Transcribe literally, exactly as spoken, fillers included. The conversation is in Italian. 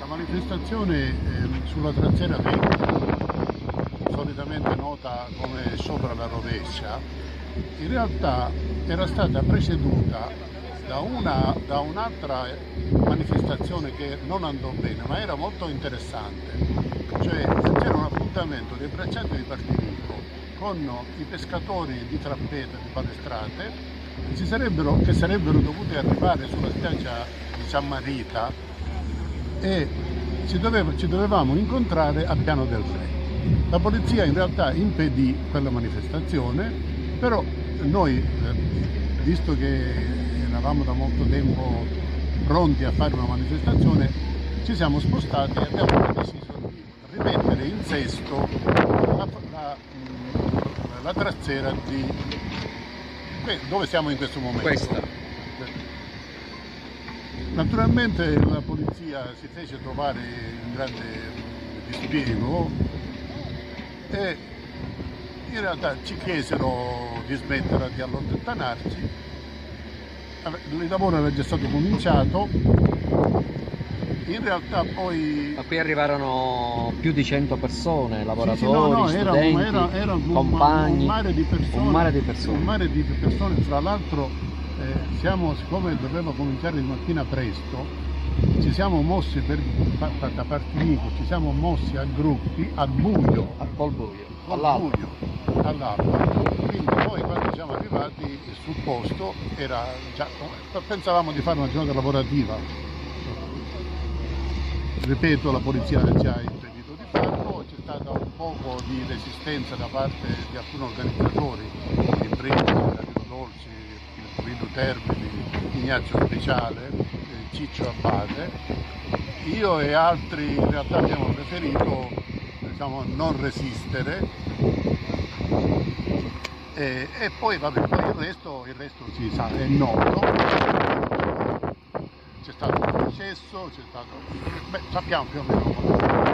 manifestazione eh, sulla Trazzera venti, solitamente nota come sciopero alla rovescia, in realtà era stata preceduta da una, da un'altra manifestazione che non andò bene, ma era molto interessante. Cioè c'era un appuntamento dei braccianti di Partinico con i pescatori di Trappeta, di Palestrate, che, sarebbero, che sarebbero dovuti arrivare sulla spiaggia di San Marita e ci, doveva, ci dovevamo incontrare a Piano del Re. La polizia in realtà impedì quella manifestazione, però noi, eh, visto che eravamo da molto tempo pronti a fare una manifestazione, ci siamo spostati e abbiamo deciso di rimettere in sesto la, la, la trazzera di dove siamo in questo momento. Questa. Naturalmente la polizia si fece trovare in grande dispiego e in realtà ci chiesero di smettere di allontanarci. Il lavoro era già stato cominciato, in realtà poi... Ma qui arrivarono più di cento persone, lavoratori, sì, sì, no, no, era, studenti, era, era un, compagni, un mare di persone, un mare di persone. Un mare di persone. Fra l'altro, eh, siamo, siccome doveva cominciare di mattina presto, ci siamo mossi per, da Partinico, ci siamo mossi a gruppi al buio, al col buio, all'alba. all'alba. Quindi poi quando siamo arrivati sul posto era già, pensavamo di fare una giornata lavorativa. Ripeto, la polizia ci ha impedito di farlo, c'è stata un poco di resistenza da parte di alcuni organizzatori, in primis Danilo Dolci, il Guido Termini, Ignazio Speciale, Ciccio Abbate. Io e altri in realtà abbiamo preferito, diciamo, non resistere e, e poi, vabbè, poi il resto, il resto si sa, è noto. C'è stato un processo, c'è stato... Beh, sappiamo più o meno.